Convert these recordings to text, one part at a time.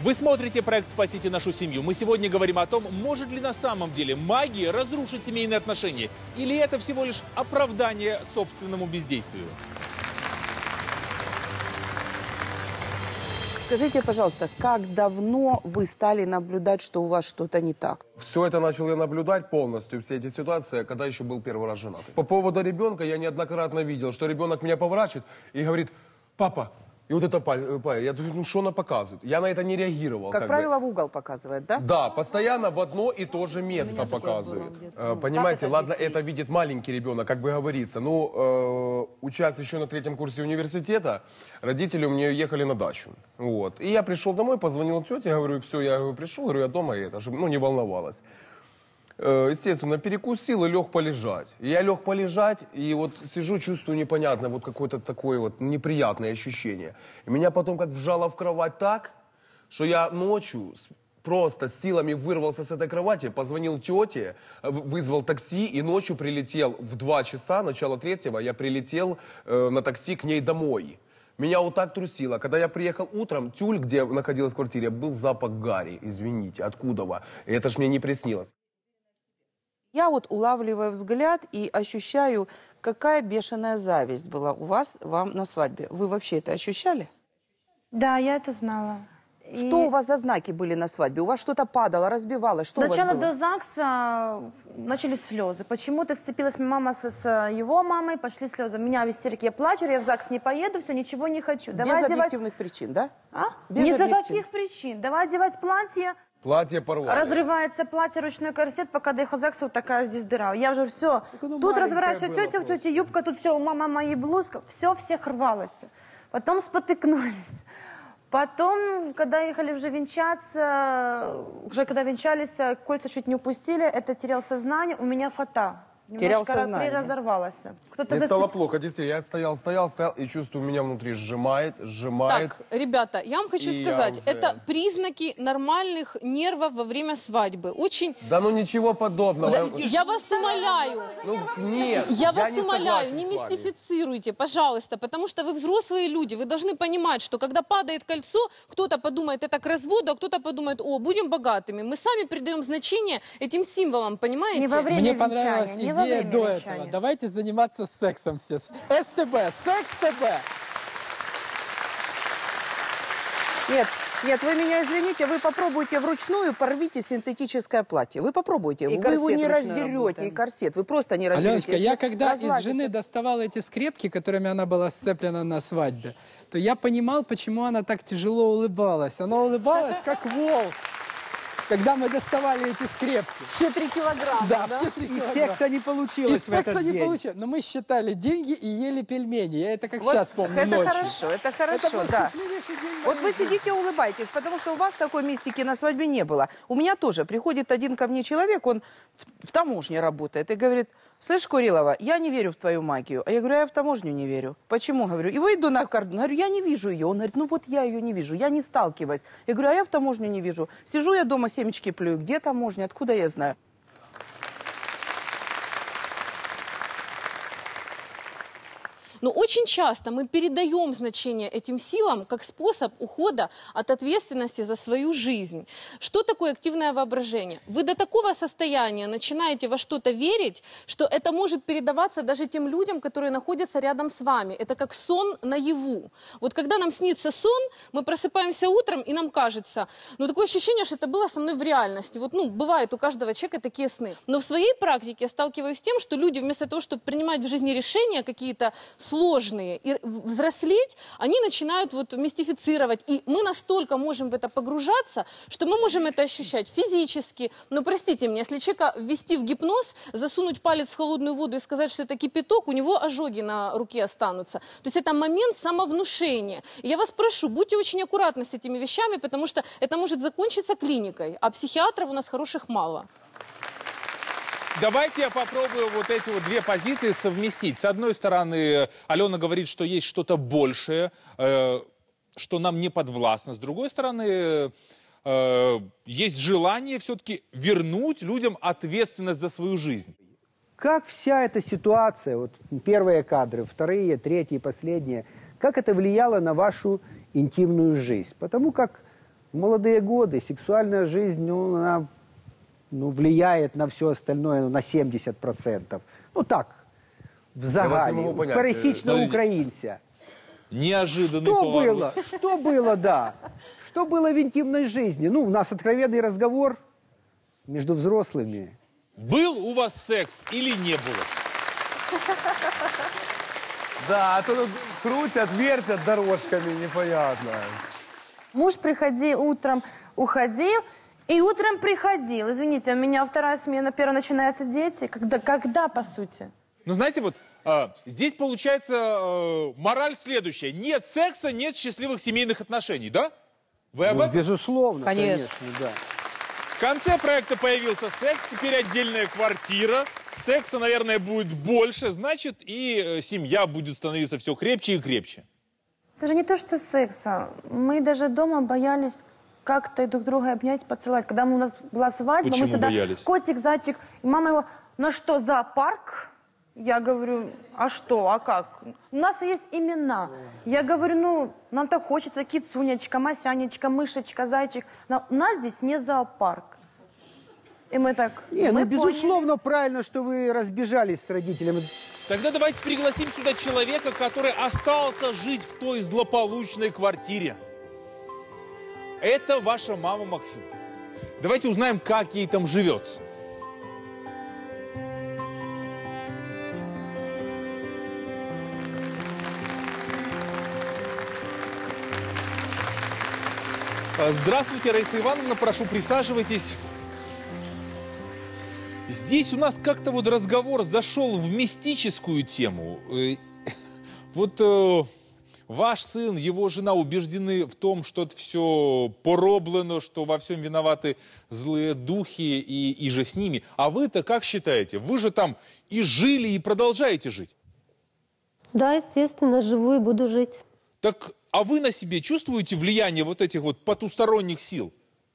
Вы смотрите проект «Спасите нашу семью». Мы сегодня говорим о том, может ли на самом деле магия разрушить семейные отношения, или это всего лишь оправдание собственному бездействию. Скажите, пожалуйста, как давно вы стали наблюдать, что у вас что-то не так? Все это начал я наблюдать полностью, все эти ситуации, когда еще был первый раз женат. По поводу ребенка я неоднократно видел, что ребенок меня поворачивает и говорит: папа, и вот это папа, я думаю, ну что она показывает? Я на это не реагировал. Как правило, в угол показывает, да? Да, постоянно в одно и то же место показывает. Понимаете, ладно, это видит маленький ребенок, как бы говорится. Но учась еще на 3-м курсе университета, родители у меня уехали на дачу. Вот. И я пришел домой, позвонил тете, говорю, все, я пришел, говорю, я дома, и это, чтобы, ну, не волновалась. Естественно, перекусил и лег полежать. Я лег полежать, и вот сижу, чувствую непонятно, вот какое-то такое вот неприятное ощущение. И меня потом как вжало в кровать так, что я ночью просто с силами вырвался с этой кровати, позвонил тете, вызвал такси, и ночью прилетел в 2 часа, начало 3-го, я прилетел на такси к ней домой. Меня вот так трусило. Когда я приехал утром, тюль, где находилась в квартире, был запах гари, извините, откуда-во. И это ж мне не приснилось. Я вот улавливаю взгляд и ощущаю, какая бешеная зависть была у вас, вам на свадьбе. Вы вообще это ощущали? Да, я это знала. Что у вас за знаки были на свадьбе? У вас что-то падало, разбивалось? Что Сначала у вас было? до ЗАГСа начались слезы. Почему-то сцепилась мама с его мамой, пошли слезы. Меня в истерике, я плачу, я в ЗАГС не поеду, все, ничего не хочу. Давай Без одевать... объективных причин, да? А? Без Ни за объективных. каких причин. Давай одевать платье. Платье порвало. Разрывается платье, ручной корсет, пока доехал в ЗАГС, вот такая здесь дыра. Я уже все, тут разворачиваю тетя, юбка, тут все, у мамы моей блузка, все, всех рвалось. Потом спотыкнулись. Потом, когда ехали уже венчаться, уже когда венчались, кольца чуть не упустили, это терял сознание, у меня фата. Терял сознание. Разорвалась. Мне стало плохо, действительно. Я стоял, и чувствую, меня внутри сжимает. Так, ребята, я вам хочу сказать, это признаки нормальных нервов во время свадьбы. Очень... Да ну ничего подобного. Я вас умоляю. Ну, нет, я вас не умоляю, не согласен с вами. мистифицируйте, пожалуйста, потому что вы взрослые люди, вы должны понимать, что когда падает кольцо, кто-то подумает, это к разводу, а кто-то подумает, о, будем богатыми. Мы сами придаем значение этим символам, понимаете? Не во время Мне понравилась венчания, идея до этого. Давайте заниматься сексом все. СТБ, секс-ТБ. Нет, вы меня извините, вы попробуйте вручную, порвите синтетическое платье. Вы попробуйте, И вы его не корсет раздерете, работаем. и корсет, вы просто не раздерете. Аленочка, я когда из разлазится. жены доставал эти скрепки, которыми она была сцеплена на свадьбе, то я понимал, почему она так тяжело улыбалась. Она улыбалась, как волк, когда мы доставали эти скрепки. Все 3 килограмма, Да, все 3 И килограмма. секса не получилось в этот не день. получилось. Но мы считали деньги и ели пельмени. Я это как Вот сейчас помню это ночью. хорошо, это хорошо, был да. счастливейший день Вот моей вы сидите, улыбаетесь, потому что у вас такой мистики на свадьбе не было. У меня тоже приходит один ко мне человек, он в таможне работает, и говорит: слышь, Курилова, я не верю в твою магию. А я говорю, я в таможню не верю. Почему? Говорю, и выйду на кордон. Говорю, я не вижу ее. Он говорит, ну вот я ее не вижу, я не сталкиваюсь. Я говорю, а я в таможню не вижу. Сижу я дома, семечки плюю. Где таможня? Откуда я знаю? Но очень часто мы передаем значение этим силам как способ ухода от ответственности за свою жизнь. Что такое активное воображение? Вы до такого состояния начинаете во что-то верить, что это может передаваться даже тем людям, которые находятся рядом с вами. Это как сон наяву. Вот когда нам снится сон, мы просыпаемся утром, и нам кажется, ну такое ощущение, что это было со мной в реальности. Вот, ну, бывает у каждого человека такие сны. Но в своей практике я сталкиваюсь с тем, что люди вместо того, чтобы принимать в жизни решения какие-то сложные и взрослеть, они начинают вот мистифицировать. И мы настолько можем в это погружаться, что мы можем это ощущать физически. Но простите меня, если человека ввести в гипноз, засунуть палец в холодную воду и сказать, что это кипяток, у него ожоги на руке останутся. То есть это момент самовнушения. И я вас прошу, будьте очень аккуратны с этими вещами, потому что это может закончиться клиникой, а психиатров у нас хороших мало. Давайте я попробую вот эти вот 2 позиции совместить. С одной стороны, Алена говорит, что есть что-то большее, что нам не подвластно. С другой стороны, есть желание все-таки вернуть людям ответственность за свою жизнь. Как вся эта ситуация, вот первые кадры, вторые, третьи, последние, как это влияло на вашу интимную жизнь? Потому как В молодые годы сексуальная жизнь, ну, она влияет на все остальное, на 70%. Ну так, в загальном, в пересечного украинца. Неожиданный Что поворот. было? Что было, да. Что было в интимной жизни? Ну, у нас откровенный разговор между взрослыми. Был у вас секс или не было? Да, а то тут крутят, вертят дорожками, непонятно. Муж приходил утром, уходил, и утром приходил. Извините, у меня вторая смена, первая начинается дети. Когда по сути? Ну, знаете, вот здесь получается мораль следующая. Нет секса, нет счастливых семейных отношений, да? Вы об Ну, этом? безусловно, Конечно. да. В конце проекта появился секс, теперь отдельная квартира. Секса, наверное, будет больше, значит, и семья будет становиться все крепче и крепче. Это же не то, что секса. Мы даже дома боялись как-то друг друга обнять, поцеловать. Когда у нас была свадьба, Почему мы всегда боялись? котик, зайчик. И мама его, ну что, зоопарк? Я говорю, а что, а как? У нас есть имена. Я говорю, ну, нам так хочется, кицунечка, масянечка, мышечка, зайчик. Но у нас здесь не зоопарк. И мы так, Не, мы ну, безусловно, правильно, что вы разбежались с родителями. Тогда давайте пригласим сюда человека, который остался жить в той злополучной квартире. Это ваша мама, Максим. Давайте узнаем, как ей там живется. Здравствуйте, Раиса Ивановна, прошу, присаживайтесь. Здесь у нас как-то вот разговор зашел в мистическую тему. Вот ваш сын, его жена убеждены в том, что это все пороблено, что во всем виноваты злые духи и же с ними. А вы-то как считаете? Вы же там и жили, и продолжаете жить. Да, естественно, живу и буду жить. Так, а вы на себе чувствуете влияние вот этих вот потусторонних сил?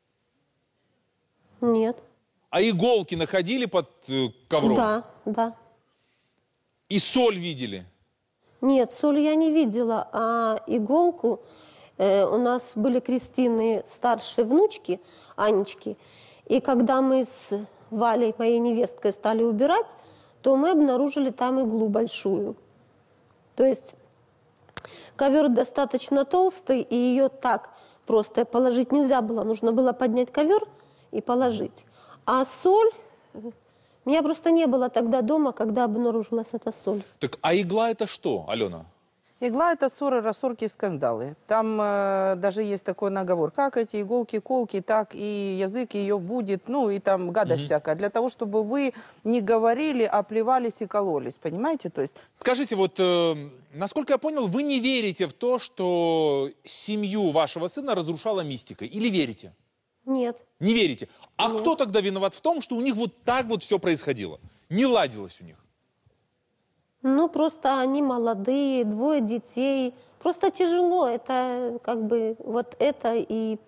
Нет. А иголки находили под ковром? Да, да. И соль видели? Нет, соль я не видела, а иголку... у нас были крестины старшие внучки, Анечки. И когда мы с Валей, моей невесткой, стали убирать, то мы обнаружили там иглу большую. То есть ковер достаточно толстый, и ее так просто положить нельзя было. Нужно было поднять ковер и положить. А соль... У меня просто не было тогда дома, когда обнаружилась эта соль. Так, а игла это что, Алена? Игла – это ссоры, рассорки и скандалы. Там даже есть такой наговор. Как эти иголки, колки, так и язык ее будет, ну и там гадость всякая. Для того, чтобы вы не говорили, а плевались и кололись. Понимаете? То есть... Скажите, вот, насколько я понял, вы не верите в то, что семью вашего сына разрушала мистика? Или верите? Нет. Не верите? А Нет. кто тогда виноват в том, что у них вот так вот все происходило? Не ладилось у них? Ну, просто они молодые, 2 детей. Просто тяжело. Это как бы вот это и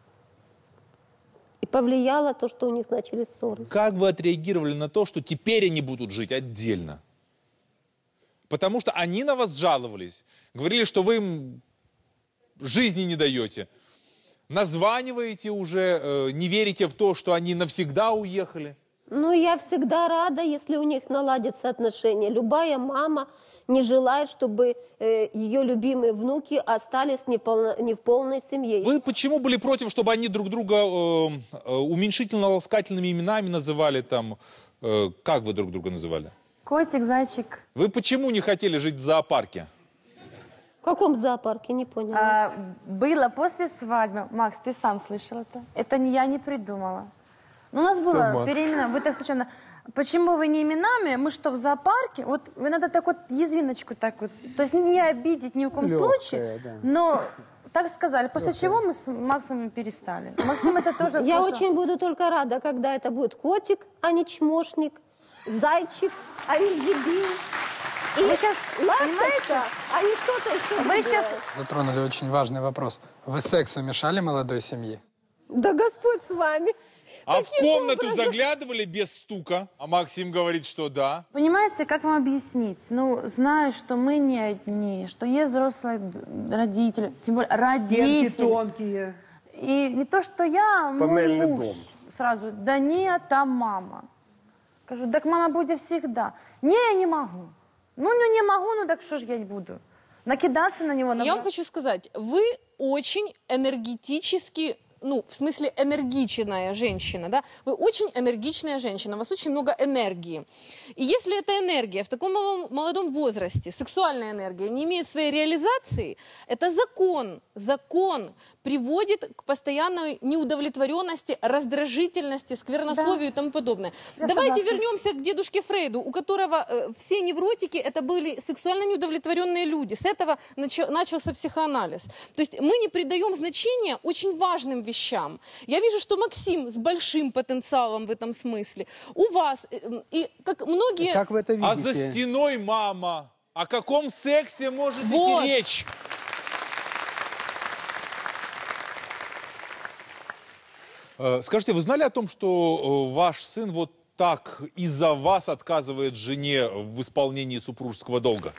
повлияло то, что у них начались ссоры. Как вы отреагировали на то, что теперь они будут жить отдельно? Потому что они на вас жаловались. Говорили, что вы им жизни не даете. Названиваете уже, не верите в то, что они навсегда уехали. Ну, я всегда рада, если у них наладятся отношения. Любая мама не желает, чтобы ее любимые внуки остались не в полной семье. Вы почему были против, чтобы они друг друга уменьшительно-ласкательными именами называли там? Как вы друг друга называли? Котик, зайчик. Вы почему не хотели жить в зоопарке? В каком зоопарке? Не поняла. Было после свадьбы. Макс, ты сам слышал это? Это я не придумала. Ну, у нас было переимена. Вы так случайно... Почему вы не именами? Мы что, в зоопарке? Вот вы надо так вот язвиночку так вот. То есть не обидеть ни в коем случае. Да. Но так сказали. После чего мы с Максом перестали. Максим это тоже слышал. Я очень буду только рада, когда это будет котик, а не чмошник, зайчик, а не дебил. И Вы сейчас ласточка, а не что-то еще. Вы сейчас... Затронули очень важный вопрос. Вы сексу мешали молодой семье? Да Господь с вами. А в Каким комнату образом? заглядывали без стука? А Максим говорит, что да. Понимаете, как вам объяснить? Ну, зная, что мы не одни, что есть взрослые родители, тем более Стенки родители. тонкие. И не то, что я, мой Панельный муж дом. сразу, да нет, там мама. Кажу, так мама будет всегда. Не, я не могу. Ну, не могу, ну так что ж я не буду. Накидаться на него. Я вам хочу сказать, вы очень энергетически, ну, в смысле энергичная женщина, да? Вы очень энергичная женщина, у вас очень много энергии. И если эта энергия в таком молодом возрасте, сексуальная энергия, не имеет своей реализации, это закон приводит к постоянной неудовлетворенности, раздражительности, сквернословию и тому подобное. Давайте вернемся к дедушке Фрейду, у которого все невротики это были сексуально неудовлетворенные люди. С этого начался психоанализ. То есть мы не придаем значения очень важным вещам. Я вижу, что Максим с большим потенциалом в этом смысле. У вас, и как многие... Как вы это видите? А за стеной мама. О каком сексе может Вот. идти речь? Скажите, вы знали о том, что ваш сын вот так из-за вас отказывает жене в исполнении супружеского долга?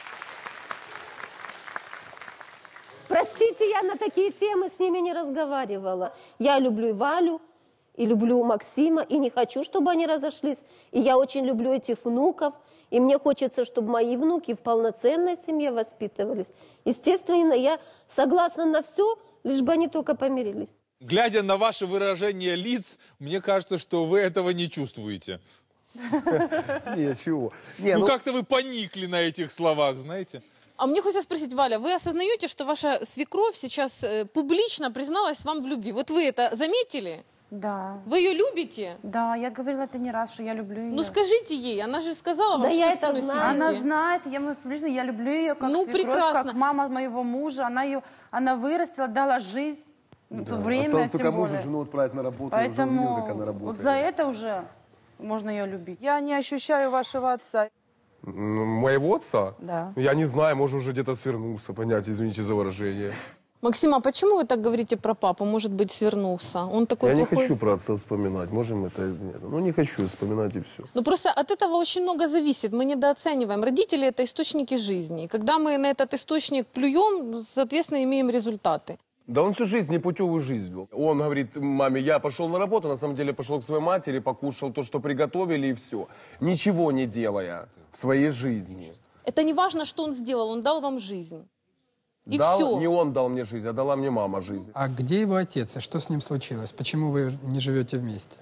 Простите, я на такие темы с ними не разговаривала. Я люблю и Валю, и люблю Максима, и не хочу, чтобы они разошлись. И я очень люблю этих внуков, и мне хочется, чтобы мои внуки в полноценной семье воспитывались. Естественно, я согласна на все, лишь бы они только помирились. Глядя на ваше выражение лиц, мне кажется, что вы этого не чувствуете. Нет, чего. Ну как-то вы поникли на этих словах, знаете. А мне хочется спросить, Валя, вы осознаете, что ваша свекровь сейчас публично призналась вам в любви? Вот вы это заметили? Да. Вы ее любите? Да, я говорила это не раз, что я люблю ее. Ну скажите ей, она же сказала вам, Да что я вы это спиной знаю. сидите. Она знает, я люблю ее как Ну, свекровь, прекрасно. как мама моего мужа. Она вырастила, дала жизнь, время, Осталось тем только мужа, более. жену отправить на работу. Я уже увидел, Поэтому как она работает. вот за это уже можно ее любить. Я не ощущаю вашего отца. Моего отца? Да. Я не знаю, может, уже где-то свернулся, понять, извините за выражение. Максим, а почему вы так говорите про папу? Может быть, свернулся? Он такой Я не плохой? хочу про отца вспоминать, можем это... Нет, ну, не хочу вспоминать и все. Ну просто от этого очень много зависит. Мы недооцениваем. Родители — это источники жизни. И когда мы на этот источник плюем, соответственно, имеем результаты. Да он всю жизнь непутевую жизнь вел. Он говорит маме, я пошел на работу, на самом деле пошел к своей матери, покушал то, что приготовили, и все. Ничего не делая в своей жизни. Это не важно, что он сделал, он дал вам жизнь. И Дал, все. не он дал мне жизнь, а дала мне мама жизнь. А где его отец и что с ним случилось? Почему вы не живете вместе?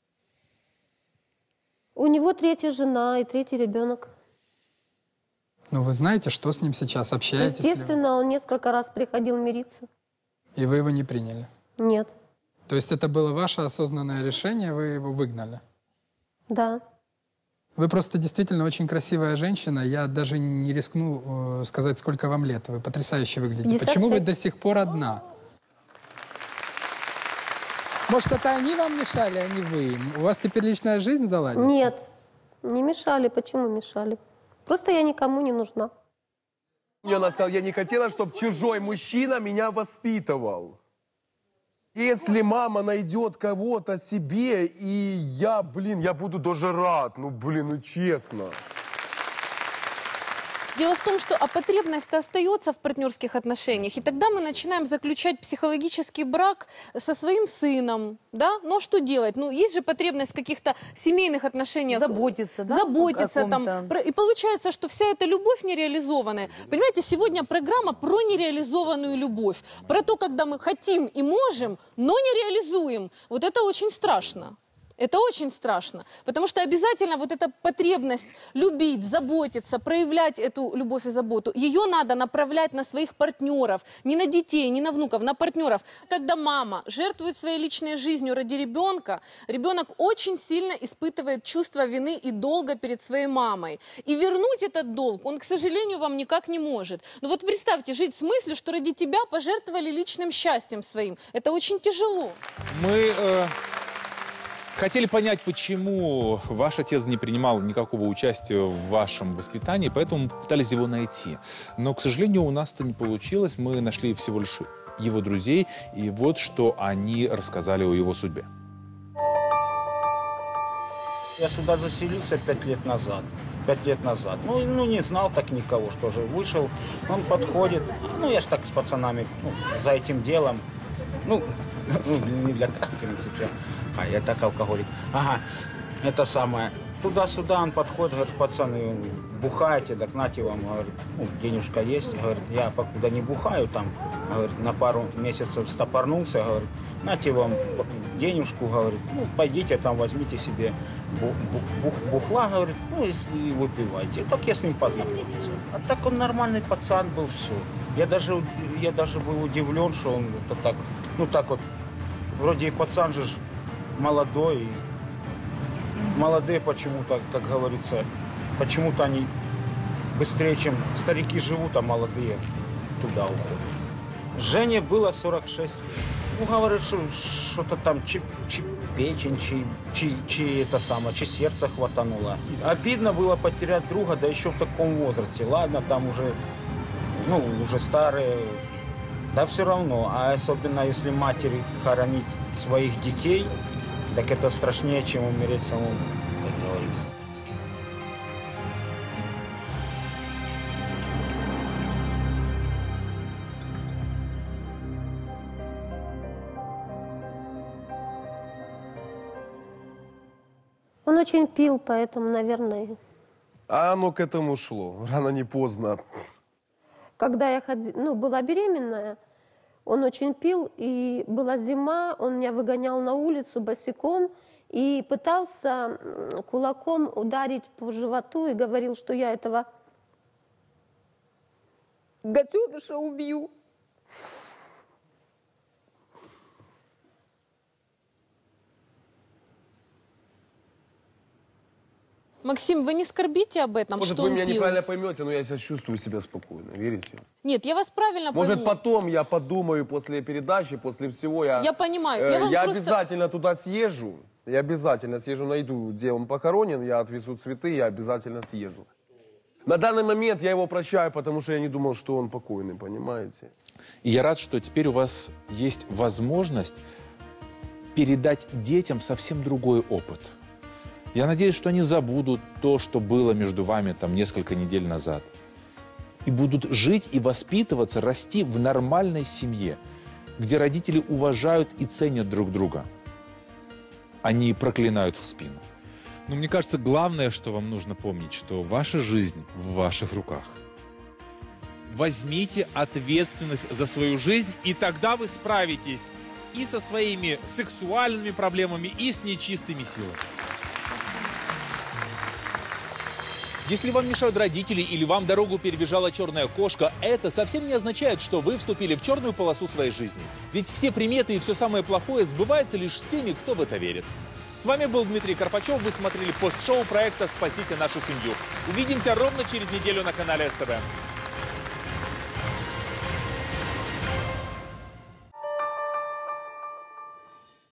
У него 3-я жена и 3-й ребенок. Ну, вы знаете, что с ним сейчас? Общаетесь ли вы? Естественно, он несколько раз приходил мириться. И вы его не приняли? Нет. То есть это было ваше осознанное решение, вы его выгнали? Да. Вы просто действительно очень красивая женщина. Я даже не рискну сказать, сколько вам лет. Вы потрясающе выглядите. 56. Почему вы до сих пор одна? Может, это они вам мешали, а не вы им? У вас теперь личная жизнь заладится? Нет, не мешали. Почему мешали? Просто я никому не нужна. Мне она сказала, я не хотела, чтобы чужой мужчина меня воспитывал. Если мама найдет кого-то себе, и я буду даже рад. Ну честно. Дело в том, что потребность остается в партнерских отношениях, и тогда мы начинаем заключать психологический брак со своим сыном, да? Но что делать? Ну, есть же потребность в каких-то семейных отношениях. Заботиться, да? Заботиться там. И получается, что вся эта любовь нереализованная. Понимаете, сегодня программа про нереализованную любовь. Про то, когда мы хотим и можем, но не реализуем. Вот это очень страшно. Это очень страшно, потому что обязательно вот эта потребность любить, заботиться, проявлять эту любовь и заботу, ее надо направлять на своих партнеров, не на детей, не на внуков, на партнеров. Когда мама жертвует своей личной жизнью ради ребенка, ребенок очень сильно испытывает чувство вины и долга перед своей мамой. И вернуть этот долг он, к сожалению, вам никак не может. Но вот представьте, жить с мыслью, что ради тебя пожертвовали личным счастьем своим. Это очень тяжело. Мы хотели понять, почему ваш отец не принимал никакого участия в вашем воспитании, поэтому пытались его найти. Но, к сожалению, у нас это не получилось. Мы нашли всего лишь его друзей, и вот что они рассказали о его судьбе. Я сюда заселился 5 лет назад. 5 лет назад. Ну, не знал так никого, что же. Вышел, он подходит. Ну, я ж так с пацанами за этим делом. Ну, Ну, не для так, в принципе. А я так алкоголик. Ага, это самое. Туда-сюда он подходит, говорит, пацаны, бухаете, так нате вам, говорит, ну, денежка есть. Говорит, я покуда не бухаю, там, говорит, на пару месяцев стопорнулся, говорит, нате вам денежку, говорит, ну, пойдите там, возьмите себе бухла, говорит, ну, и выпивайте. И так я с ним познакомился. А так он нормальный пацан был, все. Я даже был удивлен, что он это так, ну, так вот, вроде и пацан же молодой, молодые почему-то, как говорится, почему-то они быстрее, чем старики живут, а молодые туда уходят. Жене было 46 лет. Ну, говорят, что что-то там, чи печень, чи это самое, чи сердце хватануло. Обидно было потерять друга, да еще в таком возрасте. Ладно, там уже, ну, уже старые, да все равно. А особенно, если матери хоронить своих детей, так это страшнее, чем умереть самому, как говорится. Он очень пил, поэтому, наверное... А оно к этому шло, рано не поздно. Когда я была беременная, он очень пил, и была зима, он меня выгонял на улицу босиком и пытался кулаком ударить по животу и говорил, что я этого гаденыша убью. Максим, вы не скорбите об этом, Может, что вы он меня пил? неправильно поймете, но я сейчас чувствую себя спокойно, верите? Нет, я вас правильно Может, пойму. потом я подумаю после передачи, после всего. Я понимаю. Я обязательно туда съезжу. Я обязательно съезжу, найду, где он похоронен, я отвезу цветы, я обязательно съезжу. На данный момент я его прощаю, потому что я не думал, что он покойный, понимаете? И я рад, что теперь у вас есть возможность передать детям совсем другой опыт. Я надеюсь, что они забудут то, что было между вами там несколько недель назад. И будут жить и воспитываться, расти в нормальной семье, где родители уважают и ценят друг друга. Они проклинают в спину. Но мне кажется, главное, что вам нужно помнить, что ваша жизнь в ваших руках. Возьмите ответственность за свою жизнь, и тогда вы справитесь и со своими сексуальными проблемами, и с нечистыми силами. Если вам мешают родители или вам дорогу перебежала черная кошка, это совсем не означает, что вы вступили в черную полосу своей жизни. Ведь все приметы и все самое плохое сбывается лишь с теми, кто в это верит. С вами был Дмитрий Карпачев. Вы смотрели пост-шоу проекта «Спасите нашу семью». Увидимся ровно через неделю на канале СТВ.